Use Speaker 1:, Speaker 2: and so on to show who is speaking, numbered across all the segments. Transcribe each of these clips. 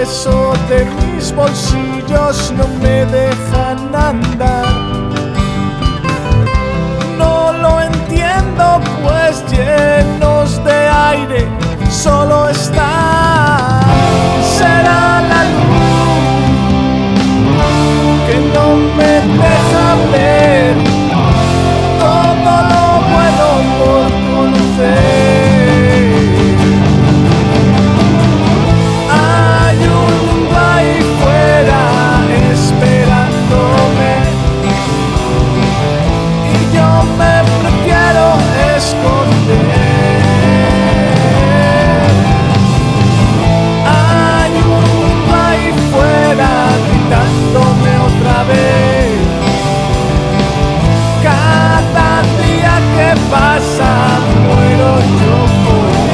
Speaker 1: peso de mis bolsillos no me dejan andar. No lo entiendo, pues llenos de aire solo están. Será la luz que no me deja ver todo lo bueno por conocer. Hay un mundo ahí fuera esperándome y yo me prefiero esconder. Hay un mundo ahí fuera gritándome otra vez. Cada día que pasa muero yo por él.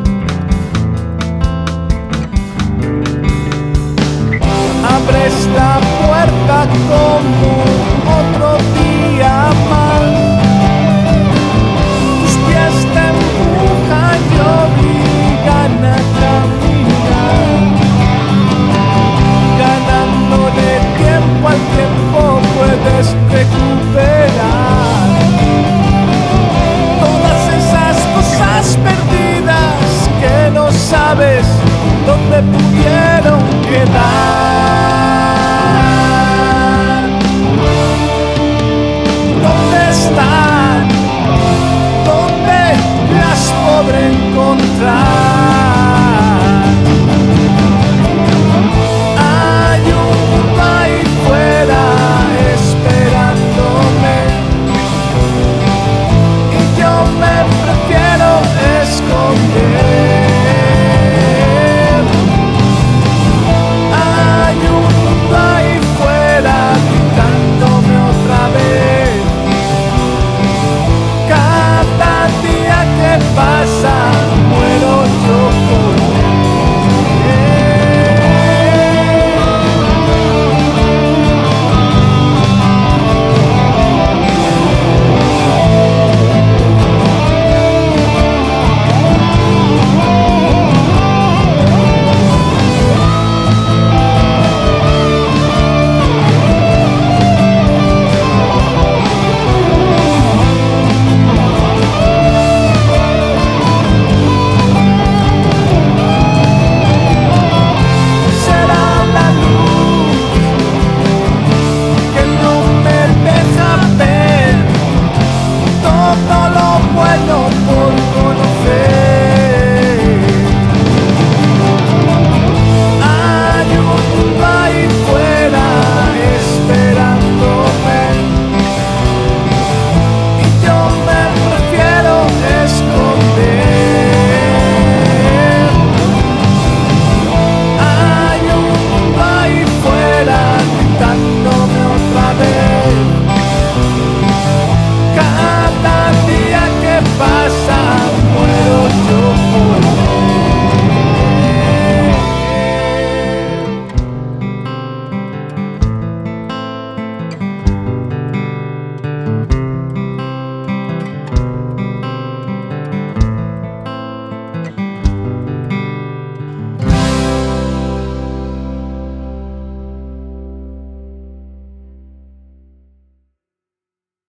Speaker 1: Abre esta